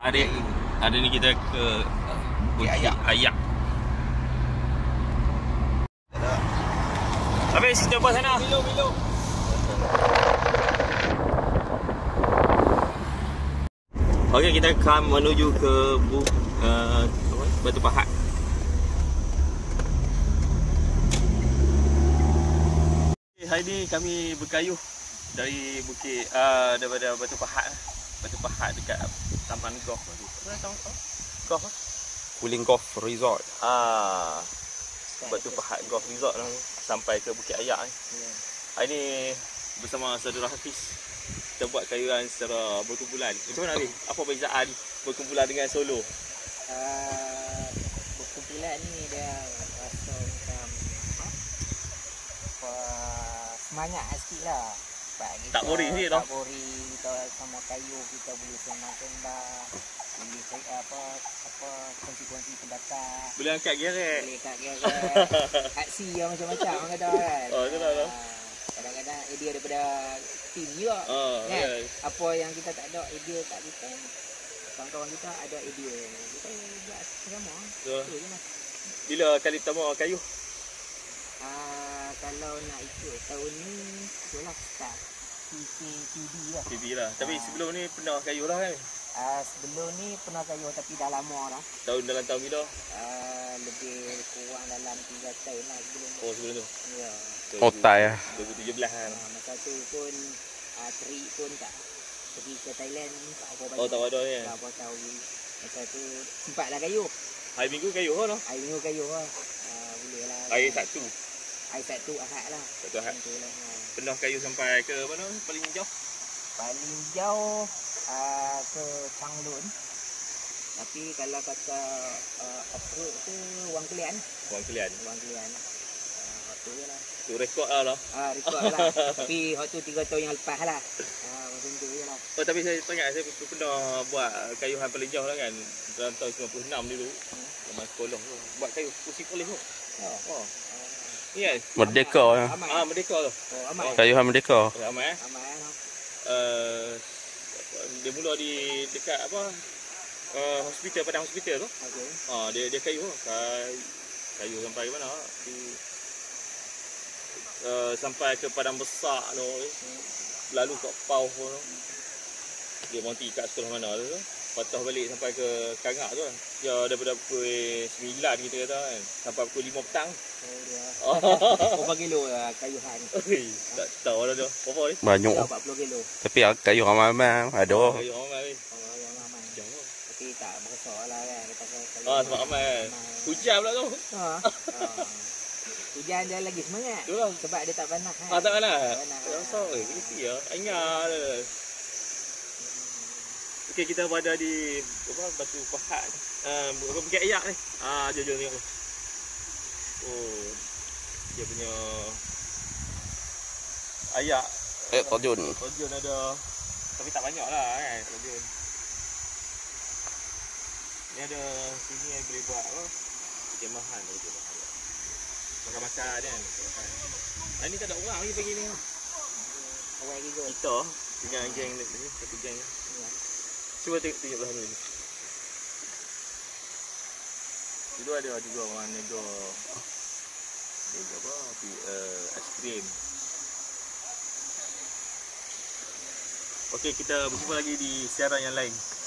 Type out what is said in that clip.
Hari ni kita ke Bukit Ayak. Habis kita buat sana. Milo. Okey, kita akan menuju ke Batu Pahat. Hari ni kami berkayuh dari daripada Batu Pahat. Batu Pahat dekat Taman Golf tu. Golf? Wuling Golf Resort. Batu Pahat Golf Resort lah, sampai ke Bukit Ayak ni. Hari ni bersama saudara Hafiz, kita buat kayuhan secara berkumpulan. Macam mana ni? Apa perbezaan berkumpulan dengan solo? Berkumpulan ni dia rasa macam semangat sikit lah. Tak boring sikit tau. Tak boring, kita sama kayu, kita boleh senang-senang, boleh kongsi-kongsi pendapat. Boleh angkat gerek. Boleh angkat gerek. Aksi yang macam-macam orang kata kan. Betul lah. Kadang-kadang idea daripada tim juga. Kan? Yes. Apa yang kita tak ada idea kat kita, kawan-kawan kita ada idea. Kita buat sama. Betul. Betul je lah. Bila kali pertama kayuh? Kalau nak ikut tahun ni, itulah start PB lah. PB lah. Tapi sebelum ni pernah kayuh lah kan? Sebelum ni pernah kayuh tapi dah lama lah. Dalam tahun bila? Lebih kurang dalam 3 tahun lah sebelum tu. Oh, sebelum tu? Ya. Otai lah. 2017 kan? Masa tu pun Tri pun tak pergi ke Thailand, tak apa banyak. Oh, tak ada ni? Tak apa tahu. Masa tu sempatlah kayuh. Hari Minggu kayuh lah? Hari Minggu kayuh lah. Boleh lah. Hari Sabtu? Hari Sabtu Ahad lah. Sabtu Ahad. Lah. Pernah kayuh sampai ke mana paling jauh? Paling jauh ke Changlun. Tapi kalau kata off-road tu Wang Kelian. Wang Kelian. Waktu je lah. Tu rekod lah. Rekod lah. Tapi waktu 3 tahun yang lepas lah. Macam tu je lah. Oh, tapi saya ingat saya pernah buat kayuhan paling jauh lah kan. Dalam tahun 96 dulu. Zaman sekolah tu. Buat kayuh kursi polis tu. Oh. Ya. Merdeka lah. Merdeka tu. Oh, aman. Kayuhan Merdeka. Aman. Dia mula di dekat hospital, Padang Hospital tu. Okey. Dia kayuh sampai ke mana? Sampai ke Padang Besar tu. Lalu kat Pau tu. Dia berhenti kat sekolah mana tu. Patah balik sampai ke Kangak tu kan. Ya, daripada pukul 9 kita kata kan, sampai pukul 5 petang. Berapa kilo lah kayuhan? Tak tahu lah tu. Berapa ni? Banyak. 40 kilo. Tapi kayuh ramai-ramai ada. Kayuh ramai ni. Yang ramai. Jauh. Tapi tak berasa lah kan. Sebab ramai kan. Hujan pula tu. Hujan dia lagi semangat. Tu lah. Sebab dia tak panas kan. Tak panas? Tak panas. Rasa mesti ya. Ingat dia. Okey, kita berada di Batu Pahat. Bukit Ayak ni. Jom tengok. Oh. Dia punya ayak. Terjun. Terjun ada. Tapi tak banyak lah kan terjun. Ni ada sini yang boleh buat perkemahan tu. Makan-makan kan. Hari ni tak ada orang lagi pagi ni. Awal lagi kot. Kita dengan geng ni, satu geng ni. Cuba tunjuk belah ni. Itu ada juga orang nego aiskrim. Okey, kita berjumpa lagi di siaran yang lain.